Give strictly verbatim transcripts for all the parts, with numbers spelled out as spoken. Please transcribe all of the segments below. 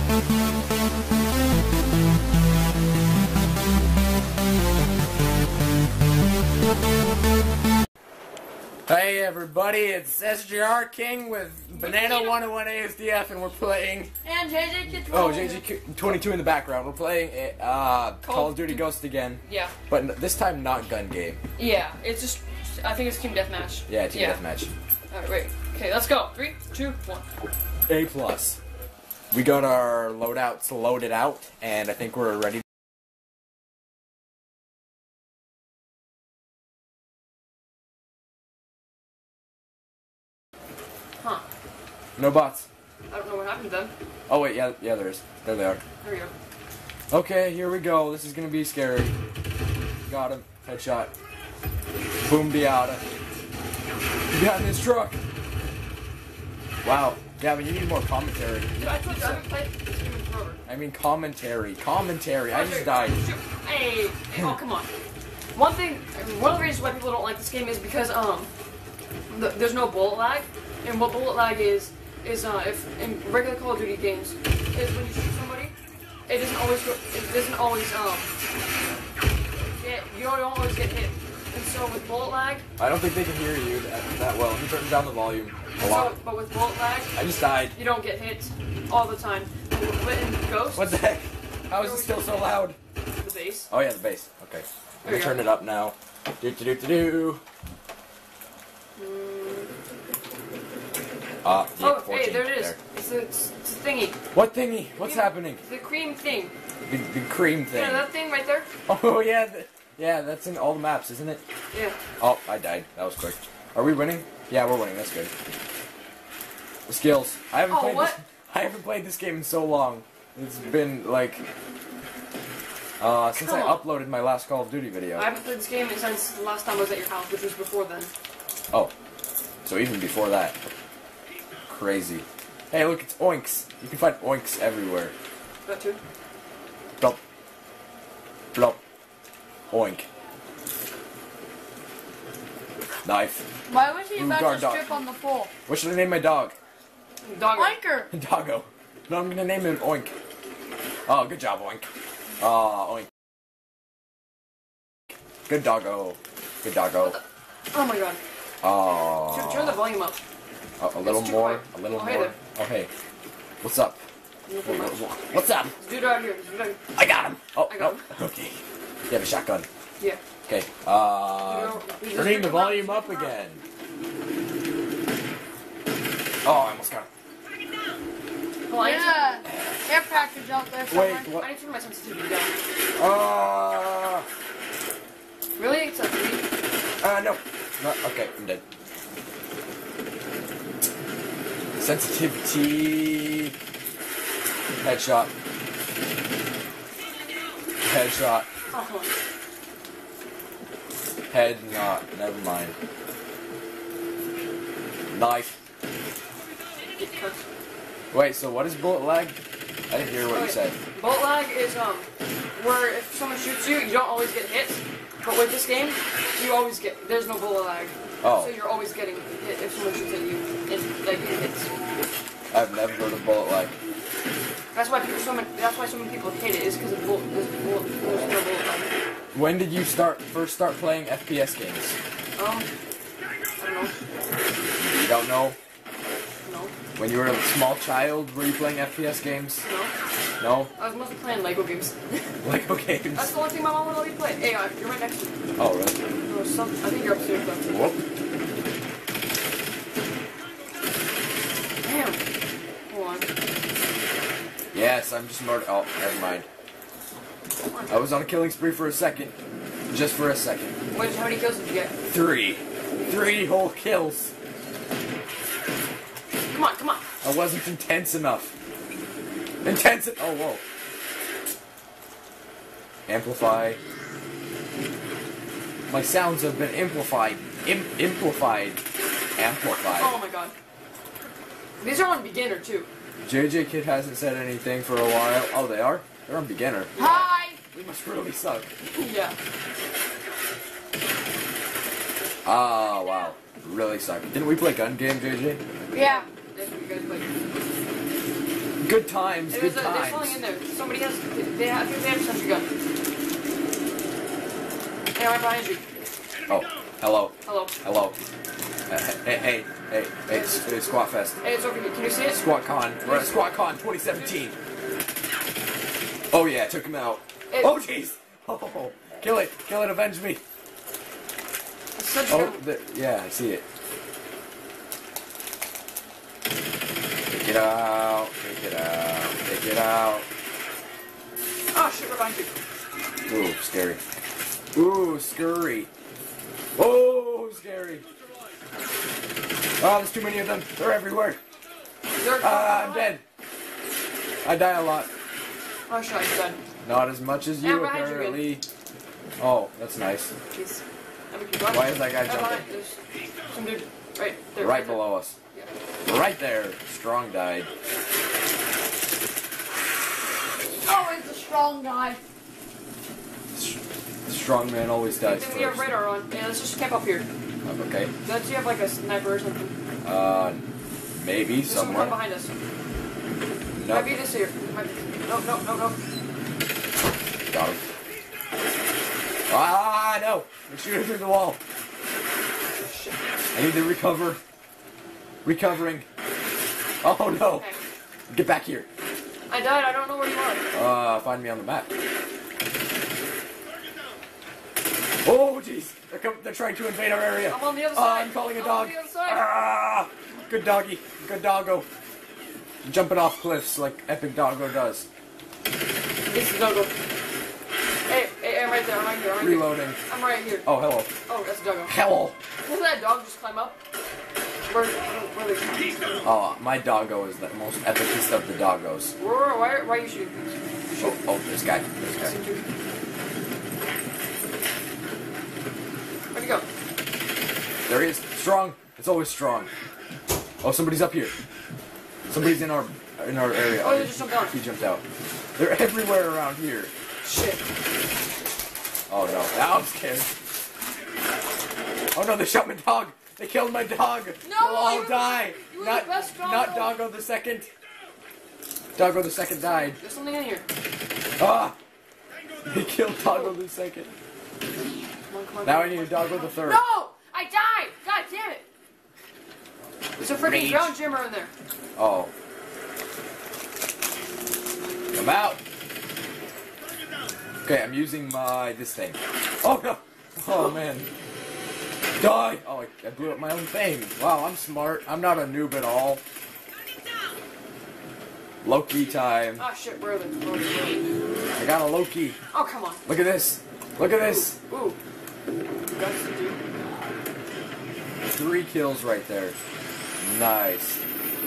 Hey everybody, it's S J R King with Banana one oh one A S D F, and we're playing. And J J Kid Oh, J J twenty-two in the background. We're playing uh, Call of Duty Ghost again. Yeah. But this time not gun game. Yeah, it's just. I think it's team deathmatch. Yeah, team yeah. deathmatch. Alright, wait. Okay, let's go. Three, two, one. A plus. We got our loadouts loaded out, and I think we're ready. Huh. No bots. I don't know what happened then. Oh wait, yeah, yeah, there is. There they are. There we go. Okay, here we go. This is gonna be scary. Got him. Headshot. Boom diada. He got in his truck. Wow. Gavin, you need more commentary. Dude, I told you, I haven't played this game in forever. I mean commentary. Commentary. I just Shoot, died. shoot. Hey, hey, oh come on. One thing, one of the reasons why people don't like this game is because um, the, there's no bullet lag, and what bullet lag is is uh, if in regular Call of Duty games is when you shoot somebody, it doesn't always go, it doesn't always um, get, you don't always get hit, and so with bullet lag. I don't think they can hear you that, that well. Let me turn down the volume a lot. So, but with bullet lag, I just died. you don't get hit all the time. But in Ghost, What the heck? How is it still so loud? the bass. Oh yeah, the bass. Okay. Let me There you turn go. it up now. Do do do do do. Ah, the Oh, fourteen hey, there it is. there. It's a, it's, it's a thingy. What thingy? What's Yeah. happening? The cream thing. The, the cream thing. Yeah, that thing right there. Oh yeah, th yeah, that's in all the maps, isn't it? Yeah. Oh, I died. That was quick. Are we winning? Yeah, we're winning. That's good. The skills. I haven't Oh, played what? this. I haven't played this game in so long. It's been like uh, since Come I on. uploaded my last Call of Duty video. I haven't played this game since the last time I was at your house, which was before then. Oh, so even before that. Crazy. Hey, look, it's oinks. You can find oinks everywhere. That too. Blop. Blop. Oink. Knife. Why was he Ooh, about guard to dog. strip on the floor? What should I name my dog? Dogger. Anchor! Doggo. No, I'm gonna name him Oink. Oh, good job, Oink. Oh, Oink. Good doggo. Good doggo. Oh my god. Oh. Turn, turn the volume up. A, a little It's too more. quiet. A little Oh, hey more. there. Oh, hey. What's up? Nothing much. What's up? This dude out here. This dude out here. I got him. Oh, I got no. Okay. You have a shotgun. Yeah. Okay. Uh, You know, we just turning the pick 'em up, volume pick up 'em up. again. Oh, I almost got him. Well, I, Yeah, care package out there somewhere. Wait, need to, what? I need to turn my sensitivity down. Uh, Really? It's a three? uh, no. No, okay, I'm dead. Sensitivity. Headshot. Headshot. Oh, come on. Head not. Never mind. Knife. Get cooked. Wait, so what is bullet lag? I didn't hear what you Okay. said. Bullet lag is um where if someone shoots you, you don't always get hit. But with this game, you always get. There's no bullet lag. Oh. So you're always getting hit if someone shoots at you. And like it hits. I've never heard of bullet lag. That's why people. So many, that's why so many people hate it. Is because of bullet. There's, bullet, there's no bullet lag. When did you start first start playing F P S games? Um. I don't know. You don't know? No. When you were a small child, were you playing F P S games? No. No? I was mostly playing Lego games. Lego games? That's the only thing my mom would let me play. Hey, uh, you're right next to me. Oh, really? There was some. I think you're upstairs though. Whoop. Damn. Hold on. Yes, I'm just murder- Oh, never mind. I was on a killing spree for a second. Just for a second. Wait, how many kills did you get? Three. Three whole kills. Come on, come on. I wasn't intense enough. Intense. Oh, whoa. Amplify. My sounds have been amplified. Im amplified. Amplified. Oh my god. These are on beginner too. J J Kid hasn't said anything for a while. Oh, they are? They're on beginner. Hi! We must really suck. Yeah. Ah, wow. Really suck. Didn't we play gun game, J J? Yeah. That's what you guys play. Good times, Hey, good there's, a, there's times. something in there. Somebody has. They have. I think they have a sentry gun. Hey, right behind you. Oh, hello. Hello. Hello. Uh, hey, hey, hey, hey, it's, it's Squat Fest. Hey, it's over here. Can you see it? Squat Con. We're at Squat Con twenty seventeen. Oh yeah, took him out. It, Oh jeez. Oh, kill it, kill it, avenge me. Such Oh, a, the, yeah, I see it. Take it out, take it out, take it out. oh shit, we're behind you. Ooh, scary. Ooh, scurry. Oh, scary. Oh, there's too many of them. They're everywhere. They're Ah, I'm dead. I die a lot. Oh shit, I'm dead. Not as much as Yeah, you, behind you, apparently. Oh, that's nice. Jeez. Why is that guy Right jumping? behind. There's some dude right there. Right there. below us. Yeah. Right there. Strong died. Oh, it's a strong guy. The strong man always dies We have first. radar on. Yeah, let's just camp up here. Okay. Does you have like a sniper or something? Uh, maybe There's someone somewhere. behind us. No. Might be this here. Might be. No, no, no, no. Got him. Ah, no! We're shooting through the wall. Shit. I need to recover. Recovering. Oh no! Okay. Get back here. I died. I don't know where you are. Uh, find me on the map. Oh jeez! They're, com they're trying to invade our area. I'm on the other Ah, side. I'm calling a I'm dog. on the other side. Ah! Good doggy. Good doggo. Jumping off cliffs like epic doggo does. This is Doggo. Hey, hey, I'm right there. I'm right here. I'm right Reloading. here. I'm right here. Oh, hello. Oh, that's Doggo. Hello. Will that dog just climb up? Where, where, where are they? Oh, my doggo is the most epicest of the doggos. Where, where, why, why are you shooting things? Oh, oh, this guy. This guy. Where'd he go? There he is. Strong. It's always strong. Oh, somebody's up here. Somebody's in our in our area. Oh, they just jumped out. He jumped out. They're everywhere around here. Shit. Oh no. Now I'm scared. Oh no, they shot my dog. They killed my dog. No, We'll all you were- die. you were not, the best doggo. not Doggo the second. Doggo the second died. There's something in here. Ah! They killed Doggo the second. Come on, come on, Now come I on. need a Doggo the third. No! I died! God damn it! There's a freaking Rage. ground jimmer in there. Oh. Come out. Okay, I'm using my this thing. Oh no! Oh man. Die! Oh, I, I blew up my own thing. Wow, I'm smart. I'm not a noob at all. Loki time. Oh shit, where are they? Where are they? Where are they? I got a Loki. Oh, come on. Look at this. Look at this. Ooh. That's the dude. Three kills right there. Nice.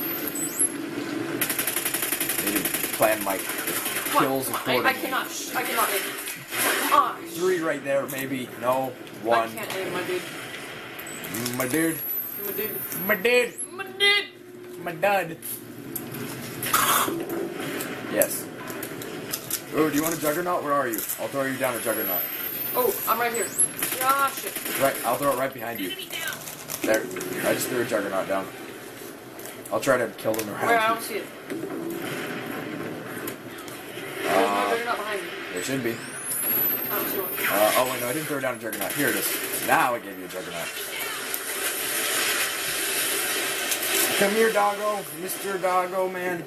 Need to plan my Come kills on, come on. I, I accordingly. cannot. Sh I cannot aim. Come on. Three right there, maybe. No. One. I can't aim, my dude. My dude. My dude. My dude. My dude. My dud. Yes. Oh, do you want a juggernaut? Where are you? I'll throw you down a juggernaut. Oh, I'm right here. Ah, shit. Right, I'll throw it right behind you. There. I just threw a juggernaut down. I'll try to kill them around Wait, I you. don't see it. There's no Uh, juggernaut behind me. there should be. I don't see one. Uh, oh wait, no, I didn't throw down a juggernaut. Here it is. Now I gave you a juggernaut. Come here, doggo. Mister Doggo, man.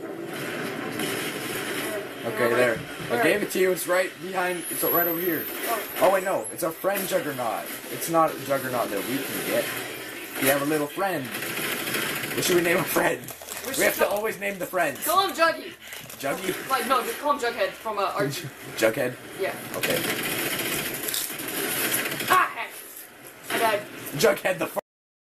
Okay, there. I gave it to you. It's right behind. It's right over here. Oh wait, no. It's a friend juggernaut. It's not a juggernaut that we can get. We have a little friend. What should we name a friend? We We have should to always name the friends. Call him Juggy. Juggy? Like, no, just call him Jughead from uh, Archie. Jughead? Yeah. Okay. Ah, heck. I died. Jughead the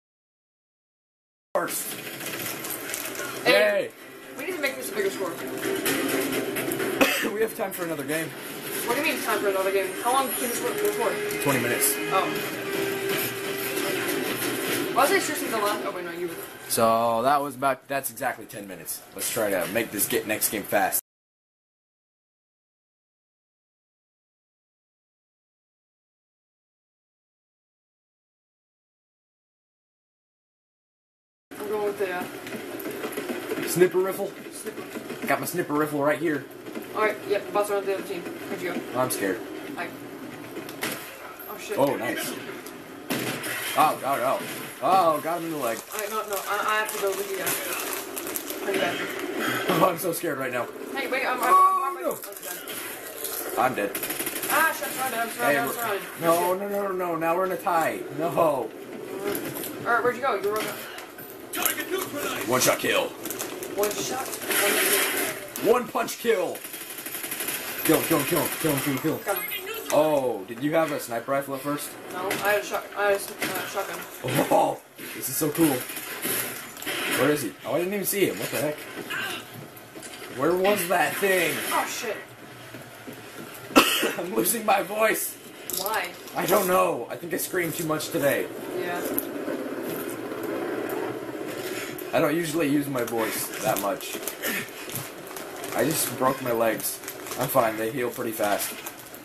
first. Hey, Yay! we need to make this a bigger score. We have time for another game. What do you mean it's time for another game? How long can this work for? twenty minutes. Oh. Why was I seriously the last? Oh, wait, no, you were the... So that was about, that's exactly ten minutes. Let's try to make this get next game fast. I'm going with the, uh... Snipper riffle. Snipper. got my snipper rifle right here. Alright, yep, boss around the other team. Where'd you go? Oh, I'm scared. Hi. Oh shit. Oh, nice. Oh, oh, oh. Oh, got him in the leg. Alright, no, no, I, I have to go with you guys. Are you back? Oh, I'm so scared right now. Hey, wait, I'm, I'm, Oh, I'm, I'm, no. I'm I'm dead. Ah, shit, I'm surrounded, I'm surrounded, Hey, I'm we're- surrounded. no, no, no, no, no. Now we're in a tie. No. Alright, where'd you go? You were One shot kill. one shot, one kill. One punch kill. Kill, kill, kill, kill, kill, kill. Got him. Oh, did you have a sniper rifle at first? No, I had a shot, I had a uh, shotgun. Oh, this is so cool. Where is he? Oh, I didn't even see him. What the heck? Where was that thing? Oh shit. I'm losing my voice. Why? I don't know. I think I screamed too much today. Yeah. I don't usually use my voice that much. I just broke my legs. I'm fine. They heal pretty fast.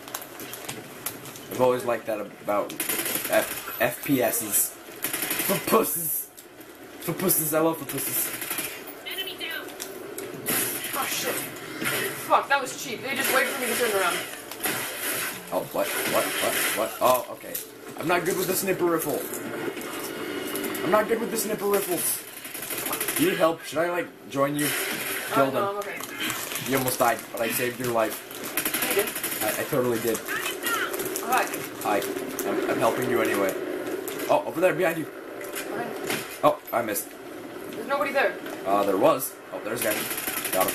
I've always liked that about F FPSs. For pusses. For pusses. I love for pusses. Enemy down. Oh shit. Fuck, that was cheap. They just waited for me to turn around. Oh, what? What? What? What? Oh, okay. I'm not good with the snipper rifle. I'm not good with the snipper rifles. Do you need help? Should I, like, join you? Killed Oh, no, him. I'm okay. You almost died, but I saved your life. You did? I, I totally did. Alright. Hi. I'm, I'm helping you anyway. Oh, over there, behind you. Alright. Oh, I missed. There's nobody there. Uh, there was. Oh, there's a guy. Got him.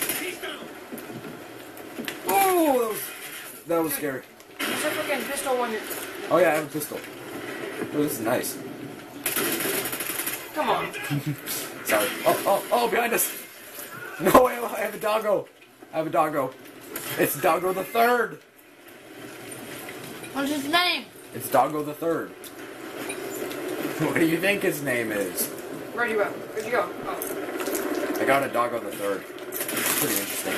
Oh, that was, that was scary. There's a freaking pistol on your... Oh, yeah, I have a pistol. Oh, this is nice. Come on. Sorry. Oh, oh, oh, behind us. No, I have, I have a doggo. I have a doggo. It's Doggo the Third. What's his name? It's Doggo the Third. What do you think his name is? Where'd you go? Where'd you go? Oh. I got a Doggo the Third. It's pretty interesting.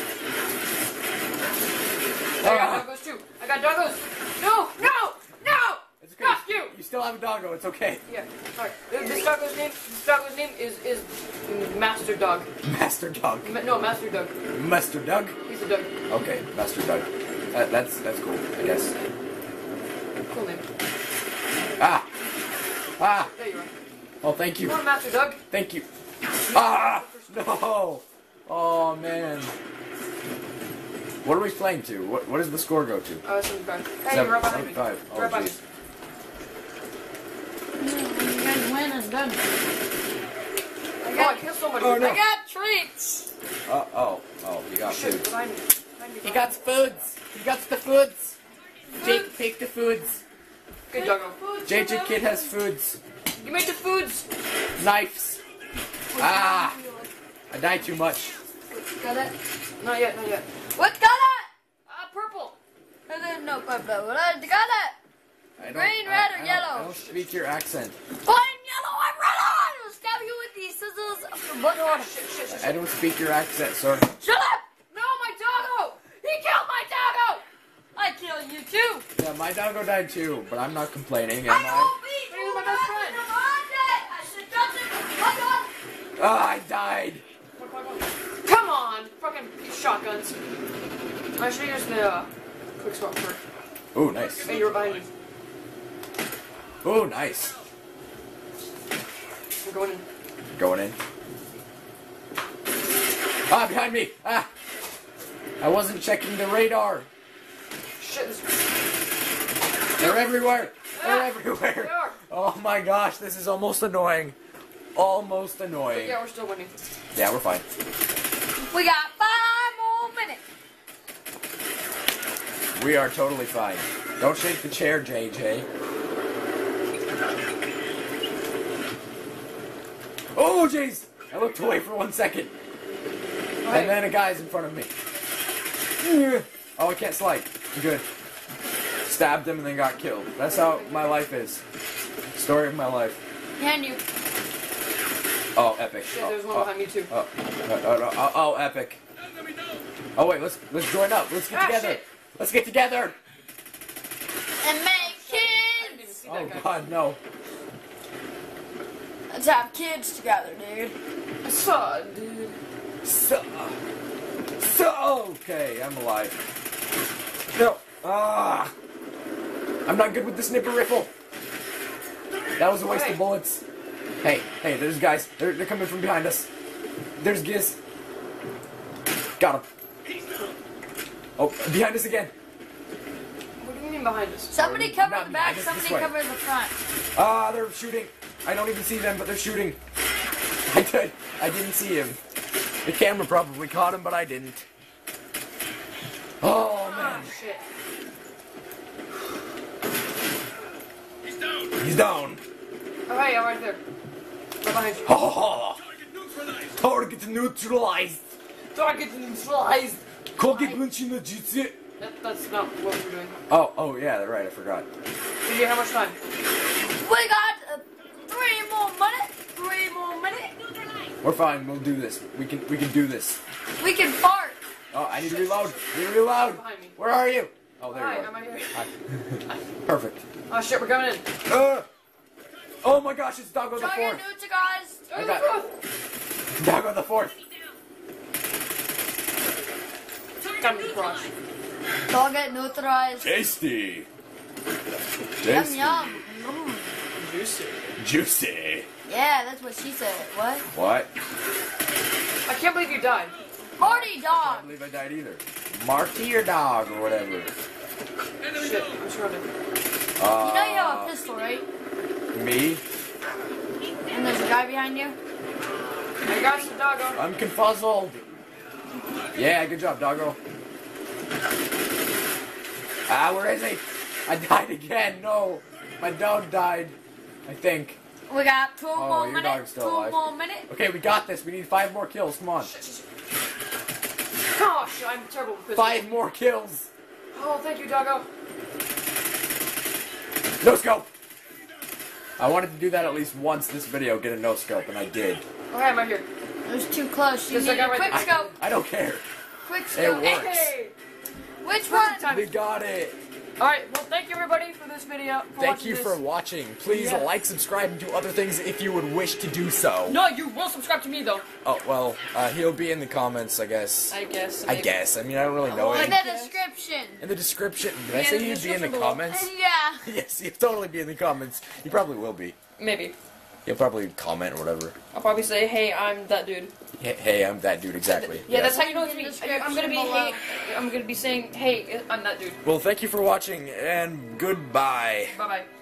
I got Ah, doggos too. I got doggos. No, no, no! it's okay. Fuck you! You still have a doggo. It's okay. Yeah, alright. This doggo's name, this doggo's name is, is Master Dog. Master Dog. Ma no, Master Doug. Master Doug. He's a Doug. Okay, Master Doug. That, that's that's cool. I guess. Cool name. Ah. Ah. There you are. Oh, thank you. Come on, Master Doug. Thank you. Ah. No. Oh man. What are we playing to? What what does the score go to? Uh, seventy-five. Hey, Seven- you're right behind me. seventy-five. Oh, Right behind me. jeez. You guys win and done. Oh, I killed somebody. Oh, no. I got treats. Uh oh. Oh, you got Shit, food. behind me. Behind me. He got foods. He got the foods. Jake, take the foods. Good doggo. J J Kid has foods. You made the foods. Knives. Ah. I died too much. Got it? Not yet, not yet. What color? Ah, purple. I didn't know purple. What got it? I don't- Green, I- red, or I don't- yellow? I don't speak your accent. Fine yellow. I run on. I'll stab you with these scissors up your butt. Ah, shit, shit, shit, I shit. don't speak your accent, sir. Shut up! No, my doggo. He killed my doggo. I killed you too. Yeah, my doggo died too, but I'm not complaining, am I I? won't be. He was my best friend. I should trust him. Hold on. Ah, I died. Come on, fucking shotguns. I should use the uh, quick swap perk. Oh, nice. Hey, you're behind me. Oh, nice. I'm going in. Going in. Ah, behind me. Ah. I wasn't checking the radar. Shit, this. They're everywhere. They're Ah, everywhere. they are. Oh my gosh, this is almost annoying. Almost But annoying. yeah, we're still winning. Yeah, we're fine. We got five more minutes. We are totally fine. Don't shake the chair, J J. Oh, jeez! I looked away for one second. And then a guy's in front of me. Oh, I can't slide. I'm good. Stabbed him and then got killed. That's how my life is. Story of my life. Behind you. Oh, epic. Shit, Oh, there's one oh, behind me too. Oh, oh, oh, oh, oh, epic. Oh wait, let's let's join up. Let's get Ah, together. shit. Let's get together. And make I didn't even kids. see Oh that guy. god, no. Let's have kids together, dude. I saw it, dude. So, So, okay, I'm alive. No. Ah. I'm not good with the sniper rifle. That was a waste Hey. of bullets. Hey, hey, there's guys. They're, they're coming from behind us. There's Giz. Got him. Oh, behind us again. What do you mean behind us? Somebody cover Not the me, back, I just- somebody this way. cover the front. Ah, they're shooting. I don't even see them, but they're shooting. I did. I didn't see him. The camera probably caught him, but I didn't. Oh man, Oh, shit. he's down. Oh, hey, I'm right there. Right behind you. Ha ha ha. Target neutralized. Target neutralized. Koge Bunshin no Jutsu. That, that's not what we're doing. Oh, oh yeah, they're right. I forgot. Do you have much time? We got uh, three more minutes. Three more minutes. We're fine. We'll do this. We can. We can do this. We can fart. Oh, I need to reload. I need to reload. Behind me. Where are you? Oh, there Hi, you I'm are. right here. Hi. Perfect. Oh shit, we're coming in. Uh, oh my gosh, it's Doggo the Target fourth. neutralized. I Oh, got- the Doggo the fourth. fourth. Got me crushed. Target neutralized. Tasty. Yum Tasty. yum. Mm. Juicy. Juicy. Yeah, that's what she said. What? What? I can't believe you died. Marty I can't dog. believe I died either. Marty your dog or whatever. Shit, I'm surrounded. Uh, You know you have a pistol, right? Me? And there's a guy behind you. I got some doggo. I'm confuzzled. Yeah, good job, Doggo. Ah, where is he? I died again. No, my dog died. I think. We got two Oh, more your minutes. dog's still Two alive. more minutes. Okay, we got this. We need five more kills. Come on. Gosh, I'm terrible with pistols. Five more kills. Oh, thank you, doggo. No scope. I wanted to do that at least once this video, get a no scope, and I did. Okay, I'm right here. It was too close. You Just like need I a read- quick I- scope. I don't care. Quick It scope. works. Hey! Which one? Time. We got it. Alright, well, thank you, everybody, for this video. For Thank watching you this. for watching. Please Yeah. like, subscribe, and do other things if you would wish to do so. No, you will subscribe to me, though. Oh, well, uh, he'll be in the comments, I guess. I guess. I maybe. guess. I mean, I don't really know Oh, In it. I- the description. In the description. Did I Yeah, say in the you'd be in the description below. comments? Yeah. Yes, he'll totally be in the comments. He probably will be. Maybe. He'll probably comment or whatever. I'll probably say, hey, I'm that dude. Hey, hey, I'm that dude, exactly. Yeah, Yes. that's how you know it's In me. the I'm gonna be, description hey, I'm gonna be saying, hey, I'm that dude. Well, thank you for watching, and goodbye. Bye-bye.